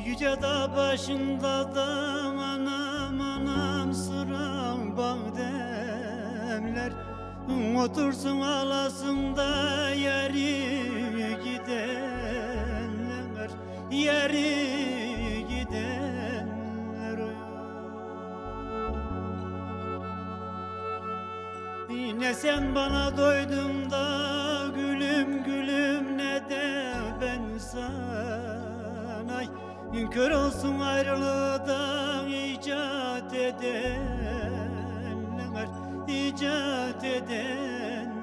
Yüce dağ başında da anam anam sıram bağdemler. Otursun ağlasın da yeri gidenler, yeri gidenler. Ne sen bana doydun da gülüm gülüm, ne de ben sana. Kör olsun ayrılığı icat edenler, icat edenler.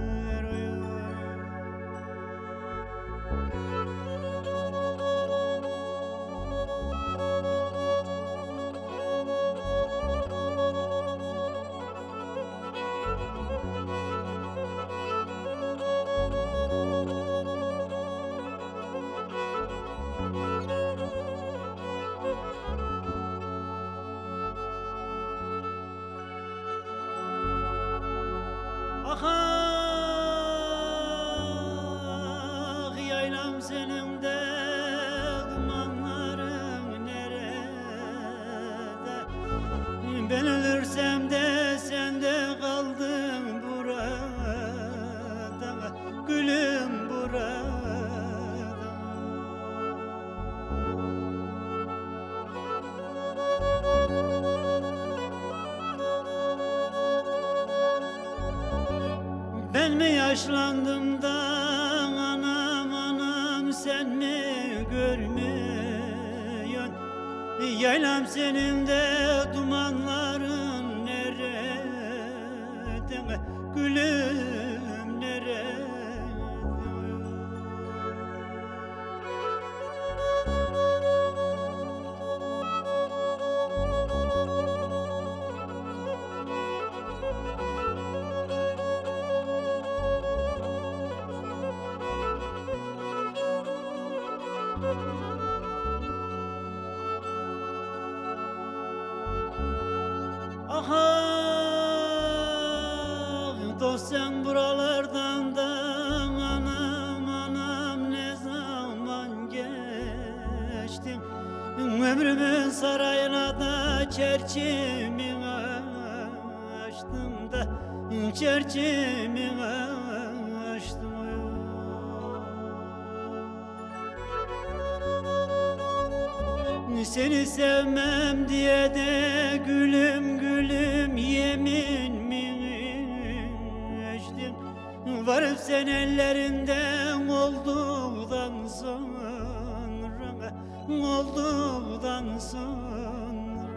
Ah yaylam senin de dumanların nerede? Ben ölürsem de sen de kaldın burada, gülüm burada. Ben mi yaşlandım da anam anam, sen mi görmüyorsun? Yaylam senin de dumanların nerede? Gülüm nerede? Ah dost sen buralardan da anam anam, ne zaman geçtin? Ömrümün sarayına da çerçimi açtım da, çerçimi açtım. Seni sevmem diye de gülüm gülüm yemin mi içtim? Varıp sen ellerinden olduktan sonra, olduktan sonra.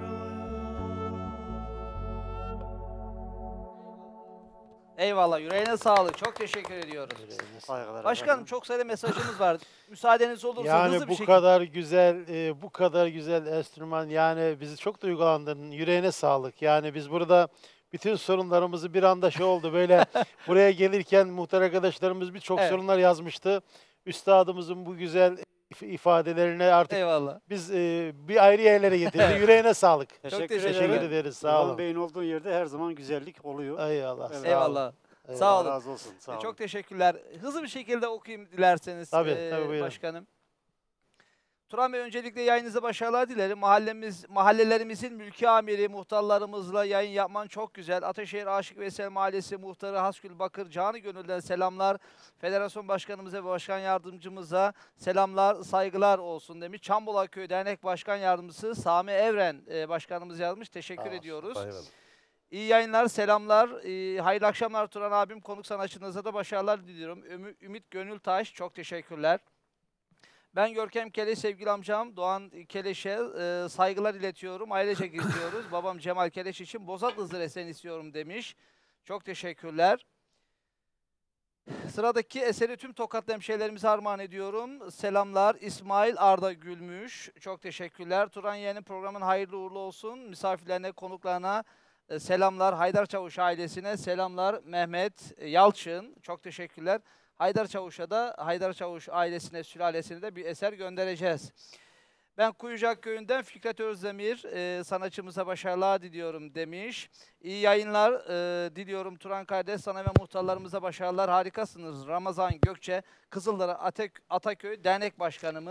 Eyvallah, yüreğine sağlık. Çok teşekkür ediyoruz. Saygılar Başkanım, efendim. çok sayıda mesajımız var. Müsaadeniz olursa Yani hızlı bir bu şekilde. kadar güzel, bu kadar güzel enstrüman, yani bizi çok duygulandırdın. Yüreğine sağlık. Yani biz burada bütün sorunlarımızı bir anda şey oldu böyle buraya gelirken muhtar arkadaşlarımız birçok Evet. sorunlar yazmıştı. Üstadımızın bu güzel ifadelerine artık Eyvallah. biz bir ayrı yerlere getirdik. Yüreğine sağlık. teşekkür Teşekkür ederim. ederiz. Sağ Rıdvan olun. Bey'in olduğu yerde her zaman güzellik oluyor. Eyvallah. Evet. Sağ olun. Eyvallah. Eyvallah. Sağ olun. Allah razı olsun. Sağ olun. Çok teşekkürler. Hızlı bir şekilde okuyayım dilerseniz Tabii, tabii, buyurun. başkanım. Turan Bey, öncelikle yayınınıza başarılar dilerim. Mahallelerimizin mülki amiri, muhtarlarımızla yayın yapman çok güzel. Ataşehir Aşık Veysel Mahallesi muhtarı Hasgül Bakır canı gönülden selamlar. Federasyon başkanımıza ve başkan yardımcımıza selamlar, saygılar olsun demiş. Çambola Köy Dernek Başkan Yardımcısı Sami Evren başkanımız yazmış. Teşekkür ediyoruz. İyi yayınlar, selamlar. Hayırlı akşamlar Turan abim. Konuk sanatçınıza da başarılar diliyorum. Ümit Gönültaş, çok teşekkürler. Ben Görkem Keleş, sevgili amcam Doğan Keleş'e saygılar iletiyorum. Ailecek izliyoruz. Babam Cemal Keleş için Bozat Hızır Esen istiyorum demiş. Çok teşekkürler. Sıradaki eseri tüm Tokatlı hemşehrilerimize armağan ediyorum. Selamlar. İsmail Arda Gülmüş. Çok teşekkürler. Turan Yeğen'in programın hayırlı uğurlu olsun. Misafirlerine, konuklarına selamlar. Haydar Çavuş ailesine selamlar. Mehmet Yalçın. Çok teşekkürler. Haydar Çavuş'a da, Haydar Çavuş ailesine, sülalesine de bir eser göndereceğiz. Ben Kuyucak Köyü'nden Fikret Özdemir, sanatçımıza başarılar diliyorum demiş. İyi yayınlar diliyorum Turan kardeş, sana ve muhtarlarımıza başarılar, harikasınız. Ramazan Gökçe, Kızıldere Ataköy Dernek Başkanımız.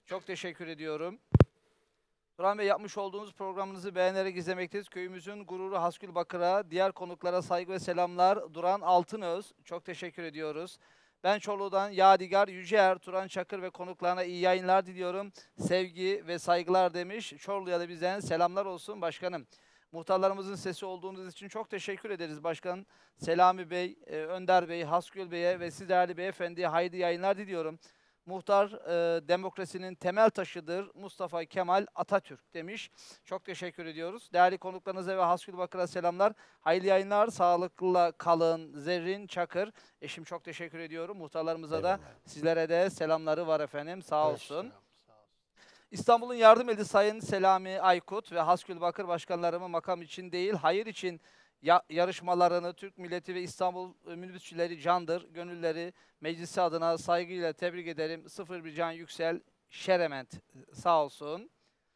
Çok teşekkür ediyorum. Turan Bey, yapmış olduğunuz programınızı beğenerek izlemekteyiz. Köyümüzün gururu Haskül Bakır'a, diğer konuklara saygı ve selamlar. Duran Altınöz, çok teşekkür ediyoruz. Ben Çorlu'dan Yadigar Yüceer, Turan Çakır ve konuklarına iyi yayınlar diliyorum. Sevgi ve saygılar demiş. Çorlu'ya da bizden selamlar olsun başkanım. Muhtarlarımızın sesi olduğunuz için çok teşekkür ederiz başkan. Selami Bey, Önder Bey, Haskül Bey'e ve siz değerli beyefendiye hayırlı yayınlar diliyorum. Muhtar demokrasinin temel taşıdır Mustafa Kemal Atatürk demiş. Çok teşekkür ediyoruz. Değerli konuklarınıza ve Haskül Bakır'a selamlar. Hayırlı yayınlar, sağlıkla kalın. Zerrin Çakır. Eşim, çok teşekkür ediyorum. Muhtarlarımıza da Eyvallah. sizlere de selamları var efendim. Sağ olsun. Selam, sağ olsun. İstanbul'un yardım eli Sayın Selami Aykut ve Haskül Bakır başkanlarımı makam için değil, hayır için yarışmalarını Türk milleti ve İstanbul minibüsçüleri candır. Gönülleri meclisi adına saygıyla tebrik ederim. 01 Can Yüksel Şerement sağ olsun.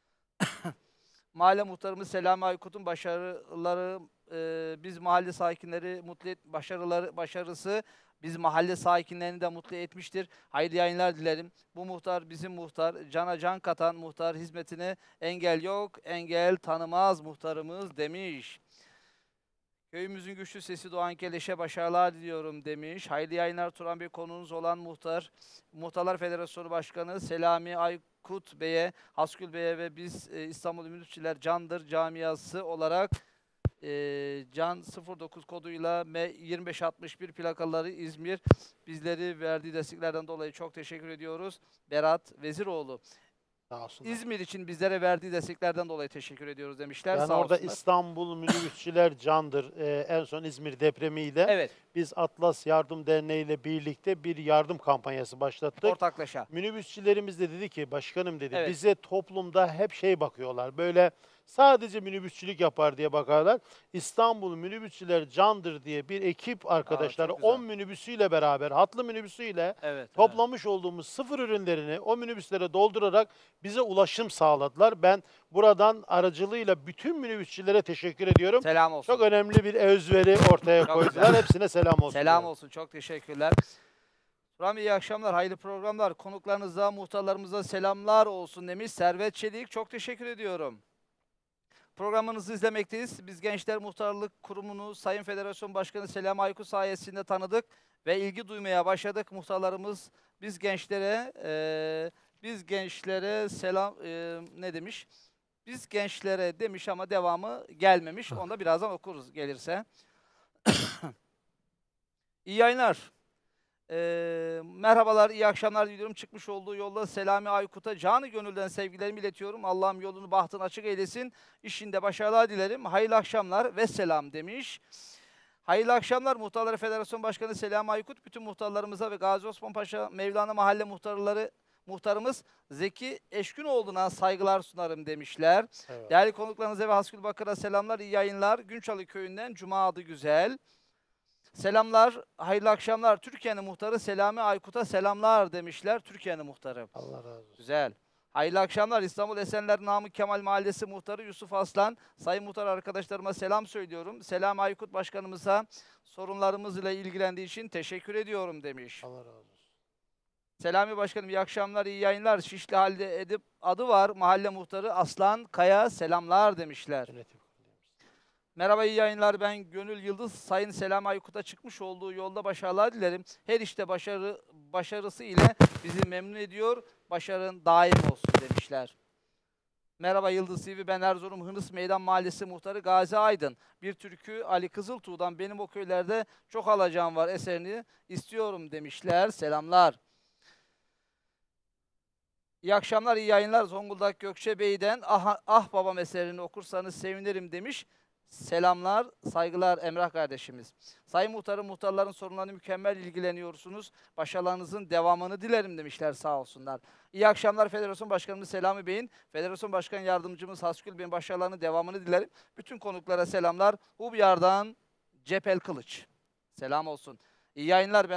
Mahalle muhtarımız Selami Aykut'un başarıları biz mahalle sakinleri mutlu et, başarısı biz mahalle sakinlerini de mutlu etmiştir. Hayırlı yayınlar dilerim. Bu muhtar bizim muhtar. Cana can katan muhtar, hizmetine engel yok, engel tanımaz muhtarımız demiş. Köyümüzün güçlü sesi Doğan Keleş'e başarılar diliyorum demiş. Hayırlı yayınlar Turan Bey, konuğunuz olan Muhtarlar Federasyonu Başkanı Selami Aykut Bey'e, Haskül Bey'e ve biz İstanbul Minibüsçüler Candır camiası olarak Can 09 koduyla M2561 plakaları İzmir, bizleri verdiği desteklerden dolayı çok teşekkür ediyoruz. Berat Veziroğlu. Sağ olsunlar. İzmir için bizlere verdiği desteklerden dolayı teşekkür ediyoruz demişler. Yani Sağ orada olsunlar. İstanbul Minibüsçüler Candır. En son İzmir depremiyle Evet, biz Atlas Yardım Derneği ile birlikte bir yardım kampanyası başlattık. ortaklaşa. Minibüsçülerimiz de dedi ki başkanım dedi, Evet. bize toplumda hep şey bakıyorlar, böyle sadece minibüsçülük yapar diye bakarlar. İstanbul Minibüsçüler Candır diye bir ekip arkadaşları çok güzel. 10 minibüsüyle beraber, hatlı minibüsüyle Evet. toplamış olduğumuz sıfır ürünlerini o minibüslere doldurarak bize ulaşım sağladılar. Ben buradan aracılığıyla bütün minibüsçülere teşekkür ediyorum. Selam olsun. Çok önemli bir özveri ortaya Çok koydular. güzel. Hepsine selam olsun. Selam diyorum. olsun. Çok teşekkürler. Turan Bey, iyi akşamlar. Hayırlı programlar. Konuklarınıza, muhtarlarımıza selamlar olsun demiş Servet Çelik. Çok teşekkür ediyorum. Programınızı izlemekteyiz. Biz Gençler Muhtarlık Kurumu'nu Sayın Federasyon Başkanı Selami Aykut sayesinde tanıdık ve ilgi duymaya başladık. Muhtarlarımız biz gençlere selam ne demiş? Biz gençlere demiş ama devamı gelmemiş. Onu da birazdan okuruz gelirse. İyi yayınlar. Merhabalar, iyi akşamlar diliyorum. Çıkmış olduğu yolda Selami Aykut'a canı gönülden sevgilerimi iletiyorum. Allah'ım yolunu bahtını açık eylesin. İşinde başarılar dilerim. Hayırlı akşamlar ve selam demiş. Hayırlı akşamlar Muhtarlar Federasyon Başkanı Selami Aykut. Bütün muhtarlarımıza ve Gazi Osman Paşa Mevlana Mahalle muhtarımız Zeki Eşkünoğlu'na saygılar sunarım demişler. Evet. Değerli konuklarınıza ve Haskül Bakır'a selamlar, iyi yayınlar. Günçalı Köyü'nden Cuma adı güzel. Selamlar, hayırlı akşamlar. Türkiye'nin muhtarı Selami Aykut'a selamlar demişler. Türkiye'nin muhtarı. Allah razı olsun. Güzel. Hayırlı akşamlar. İstanbul Esenler Namık Kemal Mahallesi muhtarı Yusuf Aslan. Sayın muhtar arkadaşlarıma selam söylüyorum. Selami Aykut başkanımıza sorunlarımızla ilgilendiği için teşekkür ediyorum demiş. Allah razı olsun. Selami başkanım, iyi akşamlar, iyi yayınlar. Şişli halde Edip adı var. Mahalle muhtarı Aslan Kaya selamlar demişler. Yönetim. Merhaba, iyi yayınlar. Ben Gönül Yıldız. Sayın Selami Aykut'a çıkmış olduğu yolda başarılar dilerim. Her işte başarısı ile bizi memnun ediyor. Başarın daim olsun demişler. Merhaba Yıldız TV. Ben Erzurum Hınıs Meydan Mahallesi muhtarı Gazi Aydın. Bir türkü Ali Kızıltuğ'dan benim o köylerde çok alacağım var eserini istiyorum demişler. Selamlar. İyi akşamlar, iyi yayınlar. Zonguldak Gökçebey'den ah babam eserini okursanız sevinirim demiş. Selamlar, saygılar Emrah kardeşimiz. Sayın muhtarım, muhtarların sorunlarını mükemmel ilgileniyorsunuz. Başarılarınızın devamını dilerim demişler, sağ olsunlar. İyi akşamlar Federasyon Başkanımız Selami Bey'in, Federasyon Başkan Yardımcımız Haskül Bey'in başarılarının devamını dilerim. Bütün konuklara selamlar. Hubyar'dan Cepel Kılıç. Selam olsun. İyi yayınlar, ben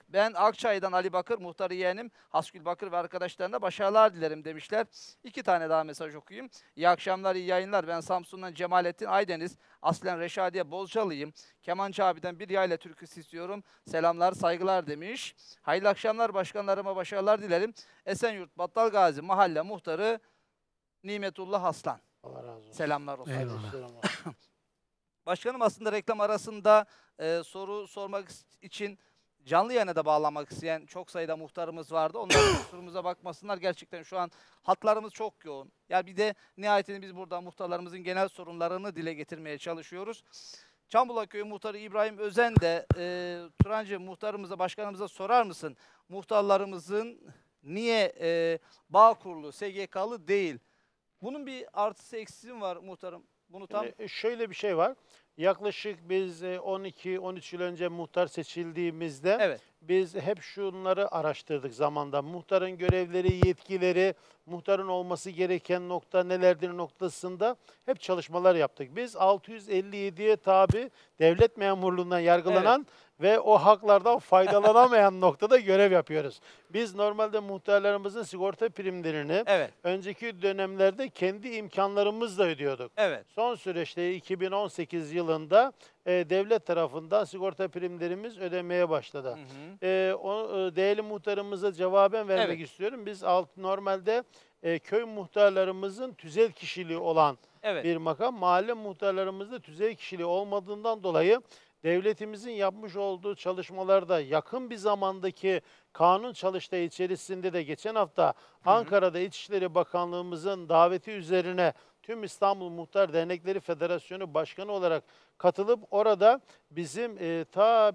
Ben Akçay'dan Ali Bakır, muhtarı yeğenim Hasgül Bakır ve arkadaşlarına başarılar dilerim demişler. 2 tane daha mesaj okuyayım. İyi akşamlar, iyi yayınlar. Ben Samsun'dan Cemalettin Aydeniz. Aslen Reşadiye Bozcalıyım. Kemancı abiden bir yayla türküsü istiyorum. Selamlar, saygılar demiş. Hayırlı akşamlar, başkanlarıma başarılar dilerim. Esenyurt Battalgazi Mahalle Muhtarı Nimetullah Aslan. Allah razı olsun. Selamlar olsun. Eyvallah. Başkanım, aslında reklam arasında soru sormak için canlı yayına da bağlanmak isteyen çok sayıda muhtarımız vardı. Onlar kusurumuza bakmasınlar. Gerçekten şu an hatlarımız çok yoğun. Ya bir de nihayetinde biz burada muhtarlarımızın genel sorunlarını dile getirmeye çalışıyoruz. Çambulak Köyü Muhtarı İbrahim Özen de Turancı muhtarımıza, başkanımıza sorar mısın? Muhtarlarımızın niye Bağkurlu, SGK'lı değil? Bunun bir artısı eksisi mi var muhtarım? Bunu tam Şöyle bir şey var. Yaklaşık biz 12-13 yıl önce muhtar seçildiğimizde evet. biz hep şunları araştırdık zamanda. Muhtarın görevleri, yetkileri, muhtarın olması gereken nokta nelerdir noktasında hep çalışmalar yaptık. Biz 657'ye tabi devlet memurluğundan yargılanan ve o haklardan faydalanamayan noktada görev yapıyoruz. Biz normalde muhtarlarımızın sigorta primlerini Evet. önceki dönemlerde kendi imkanlarımızla ödüyorduk. Evet. Son süreçte 2018 yılında devlet tarafından sigorta primlerimiz ödemeye başladı. Hı hı. Değerli muhtarımıza cevaben vermek Evet. istiyorum. Biz normalde köy muhtarlarımızın tüzel kişiliği olan Evet. bir makam. Mahalle muhtarlarımızda tüzel kişiliği olmadığından dolayı devletimizin yapmış olduğu çalışmalarda yakın bir zamandaki kanun çalıştayı içerisinde de geçen hafta Ankara'da İçişleri Bakanlığımızın daveti üzerine tüm İstanbul Muhtar Dernekleri Federasyonu Başkanı olarak katılıp orada bizim ta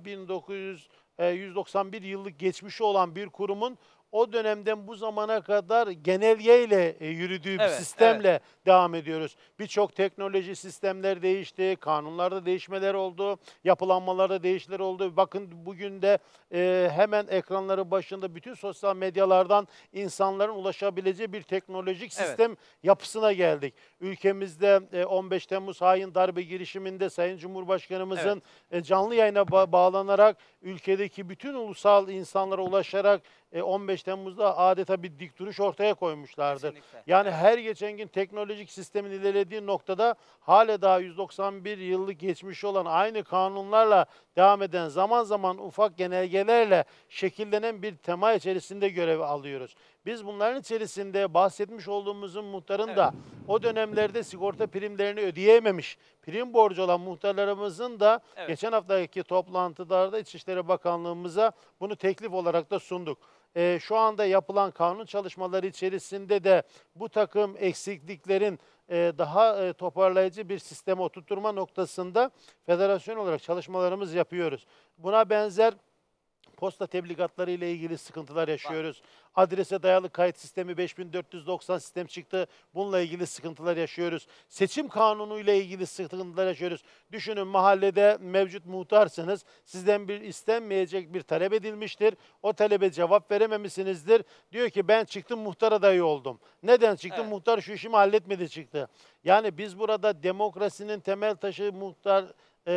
1991 yıllık geçmişi olan bir kurumun o dönemden bu zamana kadar genelgeyle yürüdüğü bir Evet, sistemle devam ediyoruz. Birçok teknoloji sistemler değişti, kanunlarda değişmeler oldu, yapılanmalarda değişiklikler oldu. Bakın bugün de hemen ekranları başında bütün sosyal medyalardan insanların ulaşabileceği bir teknolojik Evet. sistem yapısına geldik. Ülkemizde 15 Temmuz hain darbe girişiminde Sayın Cumhurbaşkanımızın canlı yayına bağlanarak ülkedeki bütün ulusal insanlara ulaşarak 15 Temmuz'da adeta bir dik duruş ortaya koymuşlardır. Kesinlikle. Yani Evet. her geçen gün teknolojik sistemin ilerlediği noktada hala daha 191 yıllık geçmişi olan aynı kanunlarla devam eden, zaman zaman ufak genelgelerle şekillenen bir tema içerisinde görev alıyoruz. Biz bunların içerisinde bahsetmiş olduğumuzun muhtarın da o dönemlerde sigorta primlerini ödeyememiş, prim borcu olan muhtarlarımızın da geçen haftaki toplantılarda İçişleri Bakanlığımıza bunu teklif olarak da sunduk. Şu anda yapılan kanun çalışmaları içerisinde de bu takım eksikliklerin daha toparlayıcı bir sisteme oturtturma noktasında federasyon olarak çalışmalarımız yapıyoruz. Buna benzer posta tebligatları ile ilgili sıkıntılar yaşıyoruz. Adrese dayalı kayıt sistemi 5490 sistem çıktı. Bununla ilgili sıkıntılar yaşıyoruz. Seçim kanunu ile ilgili sıkıntılar yaşıyoruz. Düşünün, mahallede mevcut muhtarsınız. Sizden bir istenmeyecek bir talep edilmiştir. O talebe cevap verememişsinizdir. Diyor ki ben çıktım muhtar adayı oldum. Neden çıktım? Muhtar şu işimi halletmedi çıktı. Yani biz burada demokrasinin temel taşı muhtar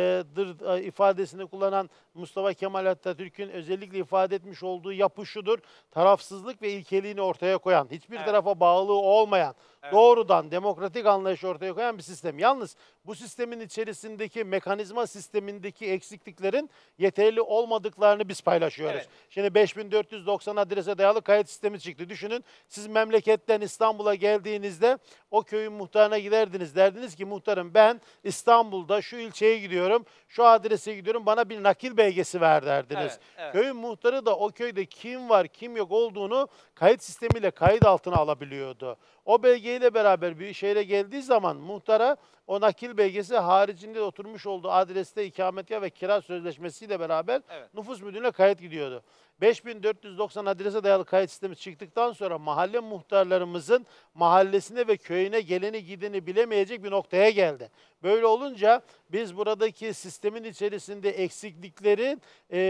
ifadesini kullanan Mustafa Kemal Atatürk'ün özellikle ifade etmiş olduğu yapı şudur: tarafsızlık ve ilkeliğini ortaya koyan, hiçbir tarafa bağlılığı olmayan, doğrudan demokratik anlayışı ortaya koyan bir sistem. Yalnız bu sistemin içerisindeki mekanizma sistemindeki eksikliklerin yeterli olmadıklarını biz paylaşıyoruz. Şimdi 5490 adrese dayalı kayıt sistemi çıktı. Düşünün, siz memleketten İstanbul'a geldiğinizde o köyün muhtarına giderdiniz. Derdiniz ki muhtarım ben İstanbul'da şu ilçeye gidiyorum, şu adrese gidiyorum, bana bir nakil belgesi ver derdiniz. Köyün muhtarı da o köyde kim var kim yok olduğunu kayıt sistemiyle kayıt altına alabiliyordu. O belgeyle beraber bir şehre geldiği zaman muhtara o nakil belgesi haricinde oturmuş olduğu adreste ikametgah ve kira sözleşmesiyle beraber nüfus müdürlüğüne kayıt gidiyordu. 5490 adrese dayalı kayıt sistemi çıktıktan sonra mahalle muhtarlarımızın mahallesine ve köyüne geleni gideni bilemeyecek bir noktaya geldi. Böyle olunca biz buradaki sistemin içerisinde eksikliklerin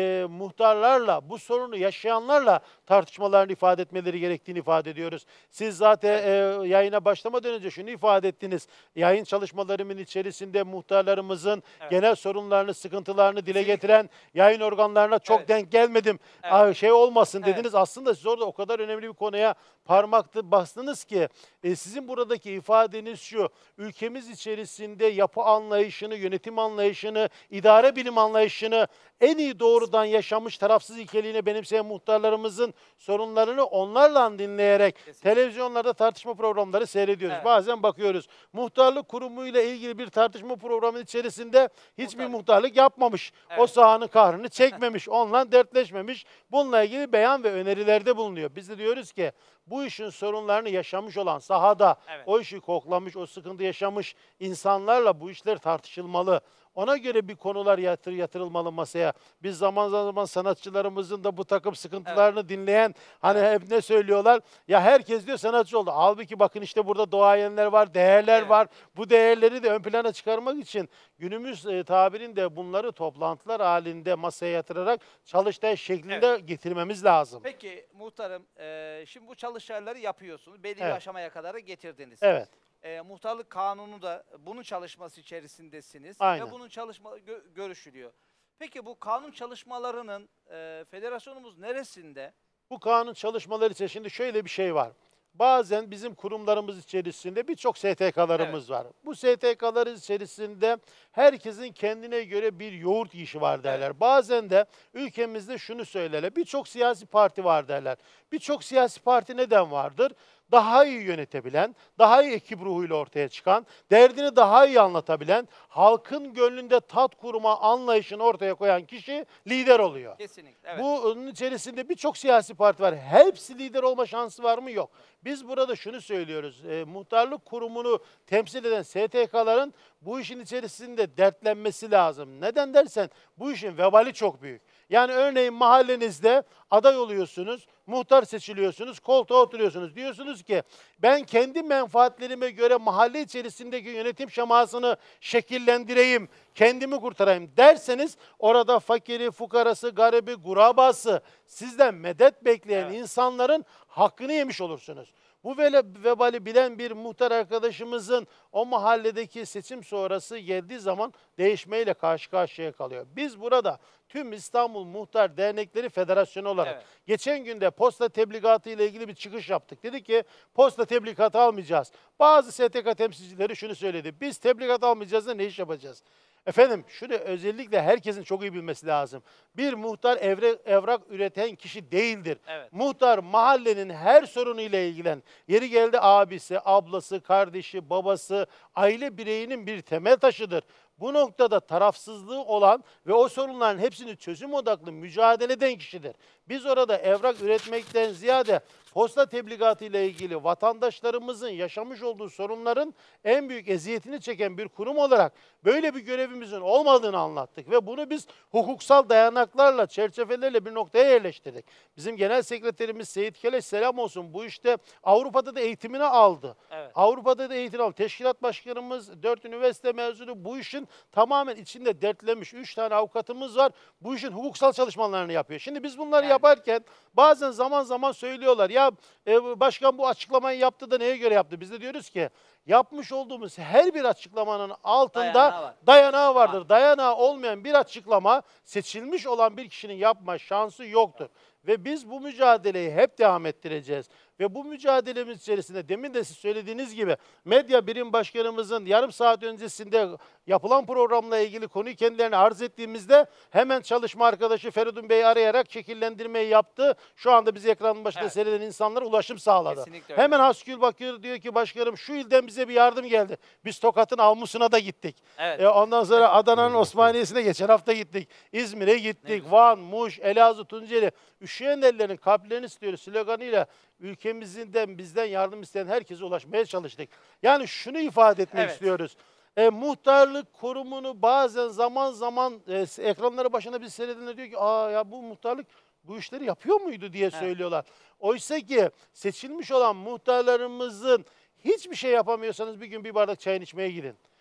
muhtarlarla, bu sorunu yaşayanlarla tartışmalarını ifade etmeleri gerektiğini ifade ediyoruz. Siz zaten yayına başlamadan önce şunu ifade ettiniz. Yayın çalışmalarımın içerisinde muhtarlarımızın genel sorunlarını, sıkıntılarını dile getiren yayın organlarına çok denk gelmedim. Şey olmasın dediniz. Aslında siz orada o kadar önemli bir konuya parmaktı bastınız ki sizin buradaki ifadeniz şu: ülkemiz içerisinde yapı anlayışını, yönetim anlayışını, idare bilim anlayışını en iyi doğrudan yaşamış, tarafsız ilkeliğini benimseyen muhtarlarımızın sorunlarını onlarla dinleyerek televizyonlarda tartışma programları seyrediyoruz. Bazen bakıyoruz. Muhtarlık kurumuyla ilgili bir tartışma programının içerisinde hiçbir muhtarlık yapmamış. O sahanın kahrını çekmemiş, onunla dertleşmemiş. Bununla ilgili beyan ve önerilerde bulunuyor. Biz de diyoruz ki bu işin sorunlarını yaşamış olan, sahada o işi koklamış, o sıkıntı yaşamış insanlarla bu işler tartışılmalı. Ona göre bir konular yatırılmalı masaya. Biz zaman zaman sanatçılarımızın da bu takım sıkıntılarını dinleyen, hani hep ne söylüyorlar? Ya herkes diyor sanatçı oldu. Halbuki bakın işte burada doğayenler var, değerler var. Bu değerleri de ön plana çıkarmak için günümüz tabirinde bunları toplantılar halinde masaya yatırarak çalıştay şeklinde getirmemiz lazım. Peki muhtarım, şimdi bu çalışmaları yapıyorsunuz. Belli bir aşamaya kadar getirdiniz. Evet. Muhtarlık kanunu da bunun çalışması içerisindesiniz. Aynen. Ve bunun görüşülüyor. Peki bu kanun çalışmalarının federasyonumuz neresinde? Bu kanun çalışmaları için şimdi şöyle bir şey var. Bazen bizim kurumlarımız içerisinde birçok STK'larımız var. Bu STK'ların içerisinde herkesin kendine göre bir yoğurt yiyişi var derler. Bazen de ülkemizde şunu söylerler. Birçok siyasi parti var derler. Birçok siyasi parti neden vardır? Daha iyi yönetebilen, daha iyi ekip ruhuyla ortaya çıkan, derdini daha iyi anlatabilen, halkın gönlünde tat kurma anlayışını ortaya koyan kişi lider oluyor. Kesinlikle. Evet. Bunun içerisinde birçok siyasi parti var. Hepsi lider olma şansı var mı? Yok. Biz burada şunu söylüyoruz. Muhtarlık kurumunu temsil eden STK'ların bu işin içerisinde dertlenmesi lazım. Neden dersen bu işin vebali çok büyük. Yani örneğin mahallenizde aday oluyorsunuz, muhtar seçiliyorsunuz, koltuğa oturuyorsunuz. Diyorsunuz ki ben kendi menfaatlerime göre mahalle içerisindeki yönetim şemasını şekillendireyim, kendimi kurtarayım derseniz orada fakiri, fukarası, garibi, gurabası, sizden medet bekleyen insanların hakkını yemiş olursunuz. Bu vebali bilen bir muhtar arkadaşımızın o mahalledeki seçim sonrası geldiği zaman değişmeyle karşı karşıya kalıyor. Biz burada tüm İstanbul Muhtar Dernekleri Federasyonu olarak geçen günde posta tebligatı ile ilgili bir çıkış yaptık. Dedi ki posta tebligatı almayacağız. Bazı STK temsilcileri şunu söyledi. Biz tebligat almayacağız da ne iş yapacağız? Efendim şunu özellikle herkesin çok iyi bilmesi lazım. Bir muhtar evrak üreten kişi değildir. Muhtar mahallenin her sorunuyla ilgilen. Yeri geldi abisi, ablası, kardeşi, babası, aile bireyinin bir temel taşıdır. Bu noktada tarafsızlığı olan ve o sorunların hepsini çözüm odaklı mücadele eden kişidir. Biz orada evrak üretmekten ziyade posta tebligatı ile ilgili vatandaşlarımızın yaşamış olduğu sorunların en büyük eziyetini çeken bir kurum olarak böyle bir görevimizin olmadığını anlattık ve bunu biz hukuksal dayanaklarla, çerçevelerle bir noktaya yerleştirdik. Bizim genel sekreterimiz Seyit Keleş selam olsun bu işte Avrupa'da da eğitimini aldı. Avrupa'da da eğitim aldı. Teşkilat başkanımız 4 üniversite mezunu bu işin tamamen içinde dertlemiş. 3 tane avukatımız var. Bu işin hukuksal çalışmalarını yapıyor. Şimdi biz bunları yaparken bazen zaman zaman söylüyorlar. Ya başkan bu açıklamayı yaptı da neye göre yaptı? Biz de diyoruz ki yapmış olduğumuz her bir açıklamanın altında dayanağı vardır. Dayanağı olmayan bir açıklama seçilmiş olan bir kişinin yapma şansı yoktur. Ve biz bu mücadeleyi hep devam ettireceğiz. Ve bu mücadelemiz içerisinde demin de siz söylediğiniz gibi medya birim başkanımızın yarım saat öncesinde yapılan programla ilgili konuyu kendilerine arz ettiğimizde hemen çalışma arkadaşı Feridun Bey arayarak şekillendirmeyi yaptı. Şu anda bizi ekranın başında seyreden insanlara ulaşım sağladı. Hemen Haskül Bakır diyor ki başkanım şu ilden bize bir yardım geldi. Biz Tokat'ın Avmusu'na da gittik. Ondan sonra Adana'nın Osmaniye'sine geçen hafta gittik. İzmir'e gittik. Van, Muş, Elazığ, Tunceli. Üşüyen ellerin kalplerini istiyoruz sloganıyla ülkemizden bizden yardım isteyen herkese ulaşmaya çalıştık. Yani şunu ifade etmek istiyoruz. Muhtarlık kurumunu bazen zaman zaman ekranları başında bir seyredenler diyor ki ya bu muhtarlık bu işleri yapıyor muydu diye söylüyorlar. Oysa ki seçilmiş olan muhtarlarımızın hiçbir şey yapamıyorsanız bir gün bir bardak çayını içmeye gidin.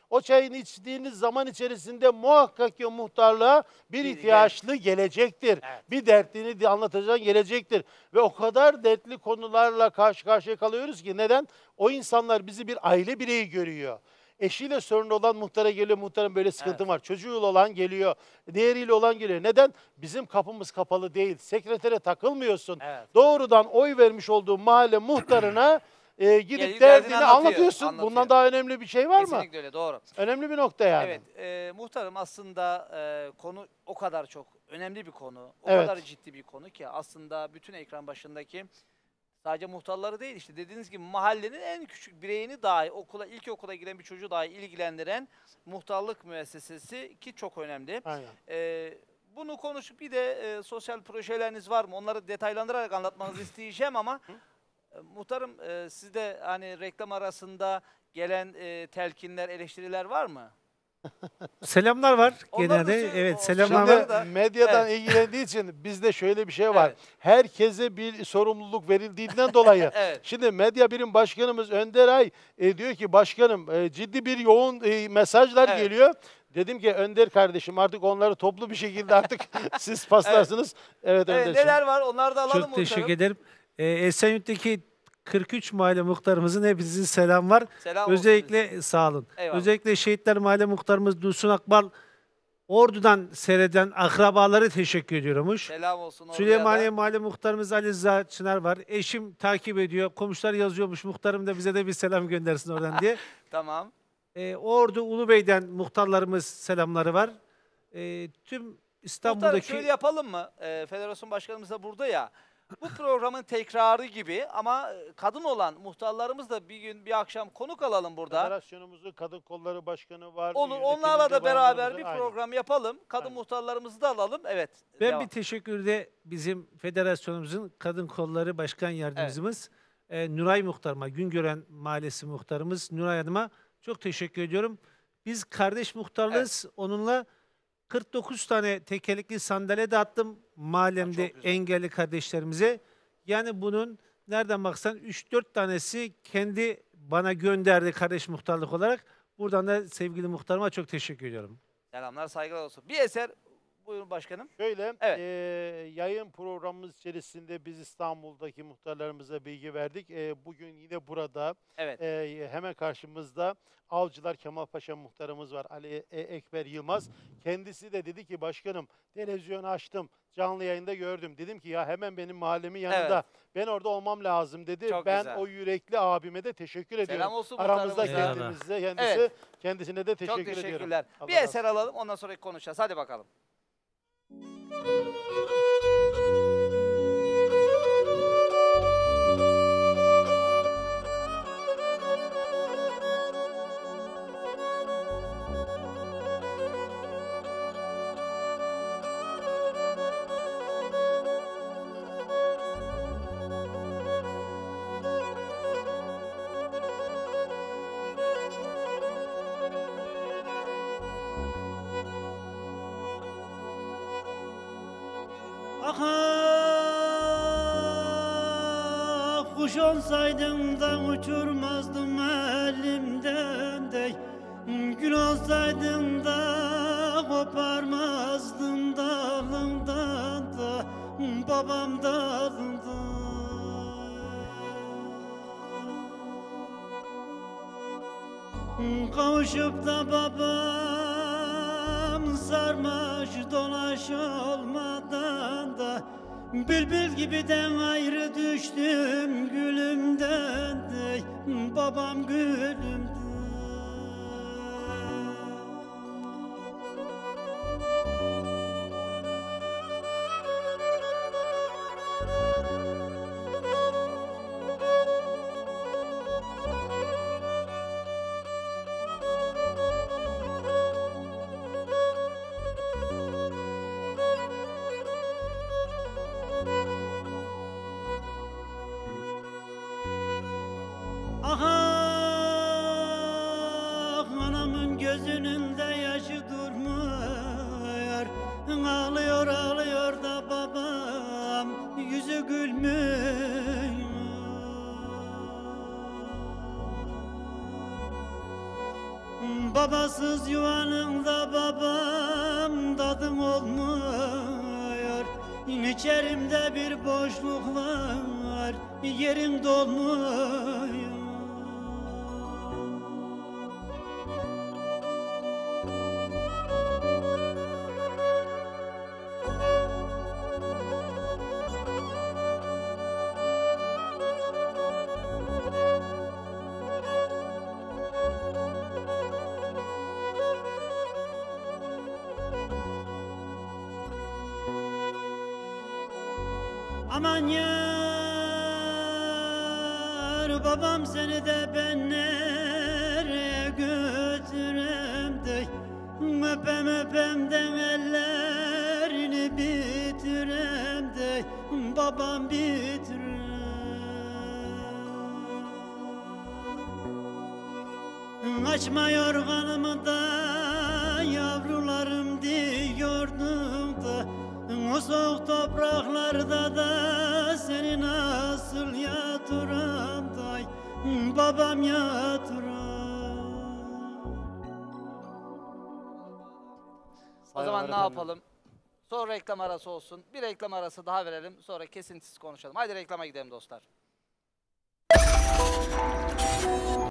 O çayını içtiğiniz zaman içerisinde muhakkak ki o muhtarlığa bir Bir ihtiyaçlı gelecektir. Evet. Bir dertini anlatacağın gelecektir. Ve o kadar dertli konularla karşı karşıya kalıyoruz ki neden? O insanlar bizi bir aile bireyi görüyor. Eşiyle sorunlu olan muhtara geliyor, muhtarın böyle sıkıntım var. Çocuğuyla olan geliyor, diğeriyle olan geliyor. Neden? Bizim kapımız kapalı değil. Sekretere takılmıyorsun. Evet. Doğrudan oy vermiş olduğu mahalle muhtarına gidip Gelip derdini derdini anlatıyorsun. anlatıyor. Bundan daha önemli bir şey var mı? Kesinlikle öyle, doğru. Önemli bir nokta yani. Evet, muhtarım aslında konu o kadar çok önemli bir konu, o Evet. kadar ciddi bir konu ki aslında bütün ekran başındaki sadece muhtarları değil, işte dediğiniz gibi mahallenin en küçük bireyini dahi ilkokula giden bir çocuğu dahi ilgilendiren muhtarlık müessesesi ki çok önemli. Aynen. Bunu konuşup bir de sosyal projeleriniz var mı? Onları detaylandırarak anlatmanızı isteyeceğim ama muhtarım, siz de hani reklam arasında gelen telkinler, eleştiriler var mı? Selamlar var Onları da genelde. söyle- Evet, o selamlar şeyleri var. da- Şimdi medyadan Evet. ilgilendiği için bizde şöyle bir şey var. Evet. Herkese bir sorumluluk verildiğinden dolayı. Evet. Şimdi medya birim başkanımız Önder Ay diyor ki başkanım ciddi bir yoğun mesajlar Evet. geliyor. Dedim ki Önder kardeşim artık onları toplu bir şekilde artık siz paslarsınız. Evet, Evet, Önder'ciğim. neler var? Onları da alalım Çok teşekkür muhtarım. ederim. Esenyurt'taki 43 mahalle muhtarımızın hepinizin selam var. Selam olsun Özellikle sağ olun. Eyvallah. Özellikle Şehitler Mahalle Muhtarımız Dursun Akbal, Ordu'dan seyreden akrabaları teşekkür ediyormuş. Selam olsun oraya da. Süleymaniye Mahalle Muhtarımız Ali Rıza Çınar var. Eşim takip ediyor. Komşular yazıyormuş. Muhtarım da bize de bir selam göndersin oradan diye. Tamam. Ordu Ulubey'den muhtarlarımız selamları var. Tüm Muhtarım İstanbul'daki... şöyle yapalım mı? Federasyon başkanımız da burada ya. Bu programın tekrarı gibi ama kadın olan muhtarlarımız da bir gün bir akşam konuk alalım burada. Federasyonumuzun Kadın Kolları Başkanı var. Olur, yönetiminde onlarla da beraber bayanlarımız bir var. Aynen. program yapalım. Kadın Aynen. muhtarlarımızı da alalım. Evet. Ben devam. bir teşekkür de bizim federasyonumuzun Kadın Kolları Başkan Yardımcımız Nuray Muhtarıma, Güngören Mahallesi Muhtarımız Nuray Hanım'a çok teşekkür ediyorum. Biz kardeş muhtarlığız. Onunla 49 tane tekerlekli sandalye dağıttım mahallemde Çok güzel. engelli kardeşlerimize. Yani bunun nereden baksan 3-4 tanesi kendi bana gönderdi kardeş muhtarlık olarak. Buradan da sevgili muhtarıma çok teşekkür ediyorum. Selamlar, saygılar olsun. Bir eser, buyurun başkanım. Şöyle, Evet. yayın programımız içerisinde biz İstanbul'daki muhtarlarımıza bilgi verdik. Bugün yine burada Evet. hemen karşımızda Avcılar Kemalpaşa muhtarımız var, Ali Ekber Yılmaz. Kendisi de dedi ki başkanım televizyonu açtım, canlı yayında gördüm. Dedim ki ya hemen benim mahallemin yanında. Evet. Ben orada olmam lazım dedi. Çok Ben güzel. o yürekli abime de teşekkür ediyorum. Selam olsun Aramızda muhtarımıza. kendisi, kendisine de Çok teşekkür ediyorum. teşekkürler. Allah Bir razı eser alalım, ondan sonra konuşacağız. Hadi bakalım. Aha, kuş olsaydım da uçurmazdım elimden de. Gül olsaydım da koparmazdım dalından da. Babam dalından. Kavuşup da babam sarmaş dolaş olmadan da bülbül gibiden ayrı düştüm gülümden de babam gülümden. Aha, Babasız yuvanında babam dadım olmuyor. İçerimde bir boşluk var, yerim dolmuyor. Aman yar, babam seni de ben nereye götürem de, öpem öpem de ellerini bitirem de, babam bitirem. Açma yorganımı da yavrularım diyordum da, o soğuk topraklarda da seni nasıl yatıram da, babam yatıram. O zaman ne yapalım? Sonra reklam arası olsun. Bir reklam arası daha verelim. Sonra kesintisiz konuşalım. Haydi reklama gidelim dostlar.